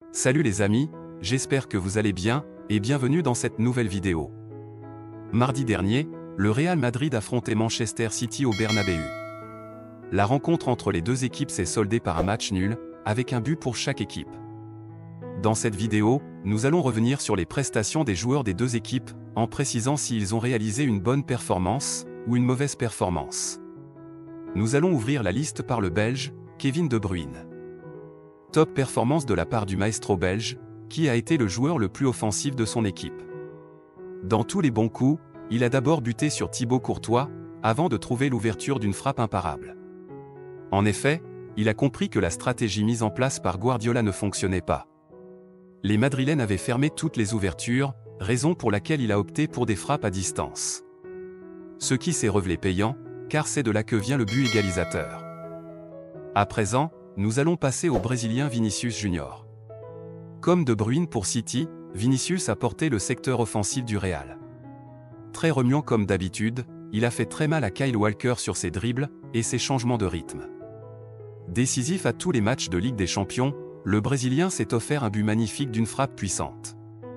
Salut les amis, j'espère que vous allez bien, et bienvenue dans cette nouvelle vidéo. Mardi dernier, le Real Madrid affrontait Manchester City au Bernabéu. La rencontre entre les deux équipes s'est soldée par un match nul, avec un but pour chaque équipe. Dans cette vidéo, nous allons revenir sur les prestations des joueurs des deux équipes, en précisant s'ils ont réalisé une bonne performance, ou une mauvaise performance. Nous allons ouvrir la liste par le Belge, Kevin De Bruyne. Top performance de la part du maestro belge, qui a été le joueur le plus offensif de son équipe. Dans tous les bons coups, il a d'abord buté sur Thibaut Courtois, avant de trouver l'ouverture d'une frappe imparable. En effet, il a compris que la stratégie mise en place par Guardiola ne fonctionnait pas. Les Madrilènes avaient fermé toutes les ouvertures, raison pour laquelle il a opté pour des frappes à distance. Ce qui s'est révélé payant, car c'est de là que vient le but égalisateur. À présent, nous allons passer au Brésilien Vinicius Junior. Comme De Bruyne pour City, Vinicius a porté le secteur offensif du Real. Très remuant comme d'habitude, il a fait très mal à Kyle Walker sur ses dribbles et ses changements de rythme. Décisif à tous les matchs de Ligue des Champions, le Brésilien s'est offert un but magnifique d'une frappe puissante.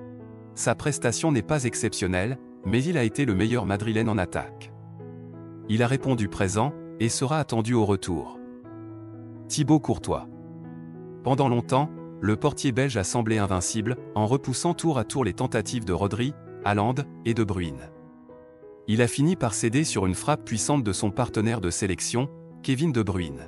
Sa prestation n'est pas exceptionnelle, mais il a été le meilleur madrilène en attaque. Il a répondu présent, et sera attendu au retour. Thibaut Courtois. Pendant longtemps, le portier belge a semblé invincible, en repoussant tour à tour les tentatives de Rodri, Haaland et De Bruyne. Il a fini par céder sur une frappe puissante de son partenaire de sélection, Kevin De Bruyne.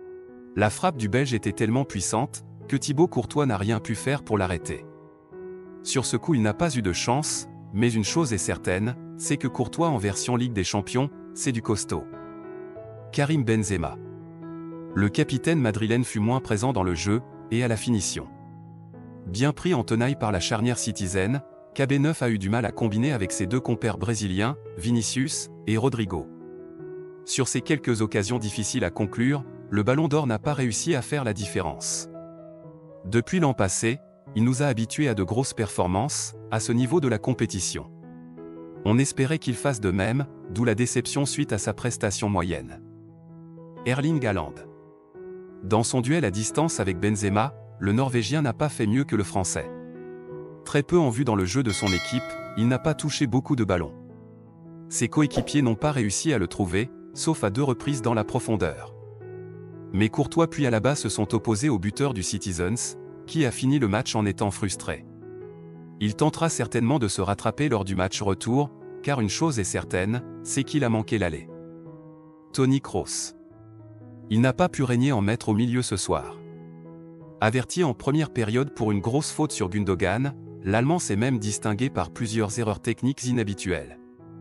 La frappe du Belge était tellement puissante, que Thibaut Courtois n'a rien pu faire pour l'arrêter. Sur ce coup il n'a pas eu de chance, mais une chose est certaine, c'est que Courtois en version Ligue des Champions, c'est du costaud. Karim Benzema. Le capitaine madrilène fut moins présent dans le jeu, et à la finition. Bien pris en tenaille par la charnière citizenne, KB9 a eu du mal à combiner avec ses deux compères brésiliens, Vinicius et Rodrigo. Sur ces quelques occasions difficiles à conclure, le Ballon d'Or n'a pas réussi à faire la différence. Depuis l'an passé, il nous a habitués à de grosses performances, à ce niveau de la compétition. On espérait qu'il fasse de même, d'où la déception suite à sa prestation moyenne. Erling Haaland. Dans son duel à distance avec Benzema, le Norvégien n'a pas fait mieux que le Français. Très peu en vue dans le jeu de son équipe, il n'a pas touché beaucoup de ballons. Ses coéquipiers n'ont pas réussi à le trouver, sauf à 2 reprises dans la profondeur. Mais Courtois puis Alaba se sont opposés au buteur du Citizens, qui a fini le match en étant frustré. Il tentera certainement de se rattraper lors du match retour, car une chose est certaine, c'est qu'il a manqué l'aller. Toni Kroos. Il n'a pas pu régner en maître au milieu ce soir. Averti en première période pour une grosse faute sur Gundogan, l'Allemand s'est même distingué par plusieurs erreurs techniques inhabituelles.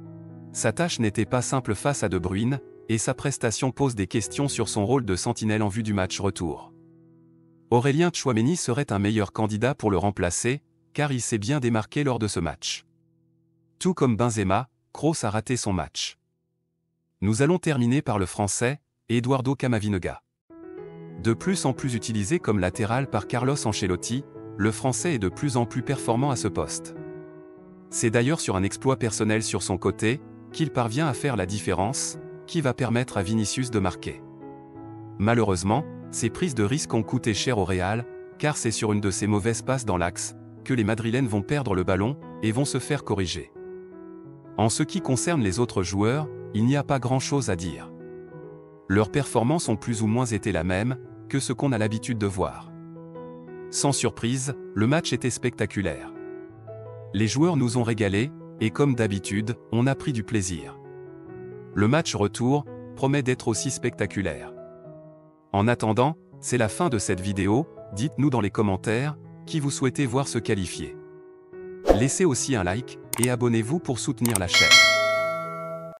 Sa tâche n'était pas simple face à De Bruyne, et sa prestation pose des questions sur son rôle de sentinelle en vue du match retour. Aurélien Tchouaméni serait un meilleur candidat pour le remplacer, car il s'est bien démarqué lors de ce match. Tout comme Benzema, Kroos a raté son match. Nous allons terminer par le Français, Eduardo Camavinga. De plus en plus utilisé comme latéral par Carlos Ancelotti, le Français est de plus en plus performant à ce poste. C'est d'ailleurs sur un exploit personnel sur son côté, qu'il parvient à faire la différence, qui va permettre à Vinicius de marquer. Malheureusement, ces prises de risque ont coûté cher au Real, car c'est sur une de ces mauvaises passes dans l'axe, que les Madrilènes vont perdre le ballon, et vont se faire corriger. En ce qui concerne les autres joueurs, il n'y a pas grand-chose à dire. Leurs performances ont plus ou moins été la même, que ce qu'on a l'habitude de voir. Sans surprise, le match était spectaculaire. Les joueurs nous ont régalés, et comme d'habitude, on a pris du plaisir. Le match retour promet d'être aussi spectaculaire. En attendant, c'est la fin de cette vidéo, dites-nous dans les commentaires, qui vous souhaitez voir se qualifier. Laissez aussi un like, et abonnez-vous pour soutenir la chaîne.